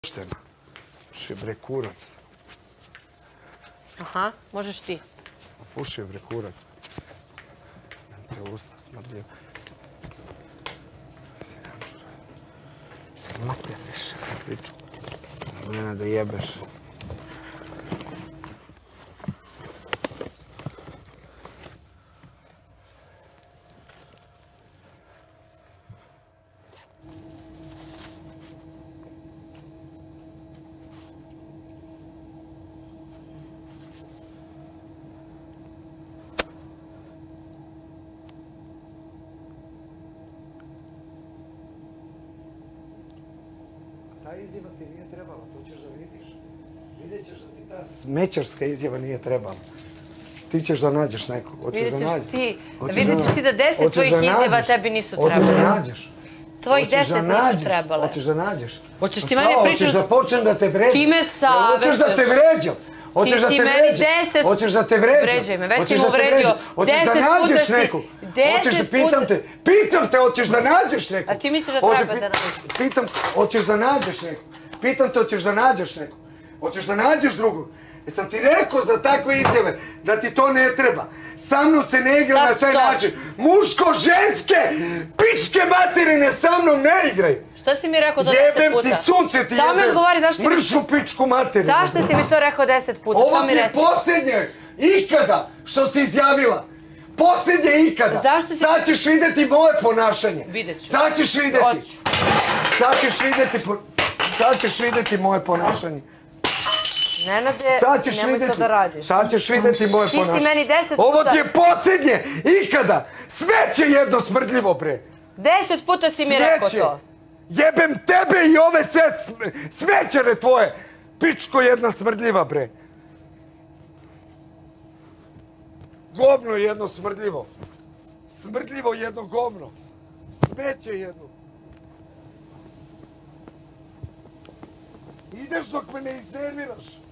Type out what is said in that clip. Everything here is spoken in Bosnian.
poštena. Puši bre kurac. Aha, možeš ti. Puši bre kurac. Te usta smrdljivo. Materiš, priču. Mene da jebeš. Ta izjava ti nije trebala, to ćeš da vidiš. Vidjet ćeš da ti ta smećarska izjava nije trebala. Ti ćeš da nađeš nekog. Vidjet ćeš ti da 10 tvojih izjava tebi nisu trebala. Hoćeš da nađeš. Tvojih 10 nisu trebale. Hoćeš da nađeš. Hoćeš ti meni pričaš... Hoćeš da počnem da te vređam. Ti me savjetaš. Hoćeš da te vređam. Hoćeš da te vređam. Hoćeš da te vređam. Vređaj me, već si mu vredio. 10 puta si... 10 puta... Pitam te, hoćeš da nađeš nekog. A ti misliš da treba da nađeš? Pitam, hoćeš da nađeš nekog. Pitam te, hoćeš da nađeš nekog. Hoćeš da nađeš drugog. Jesam ti rekao za takve izjave da ti to ne treba. Sa mnom se ne igra na taj način. Muško-ženske, pičke materine sa mnom ne igraj. Što si mi rekao to 10 puta? Jebem ti sunce ti jebem. Samo mi odgovori zašto ti... Mršu pičku materinu. Zašto si mi to rekao 10 puta? Ovo ti je posljednje ikada što si izjavila. Posljednje ikada. Zašto si... Sad ćeš vidjeti moje ponašanje. Vidjet ću. Sad ćeš vidjeti. Sad ćeš vidjeti moje ponašanje. Nenade, nemoj to da radiš. Sad ćeš vidjeti moje ponašanje. Ti si meni 10 puta... Ovo ti je posljednje ikada. Sve će jedno smrdljivo, bre. 10 puta si mi rekao to. Jebem tebe i ove smećere tvoje. Pičko jedna smrdljiva, bre. Govno jedno smrdljivo. Smrdljivo jedno govno. Smeće jedno. Ideš dok me ne iznerviraš.